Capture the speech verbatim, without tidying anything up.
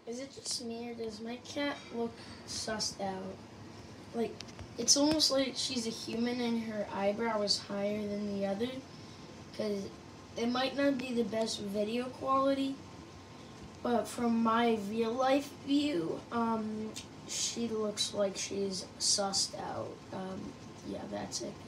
Is it just me or does my cat look sussed out? Like, it's almost like she's a human and her eyebrow is higher than the other. Because it might not be the best video quality, but from my real life view, um, she looks like she's sussed out. Um, yeah, that's it.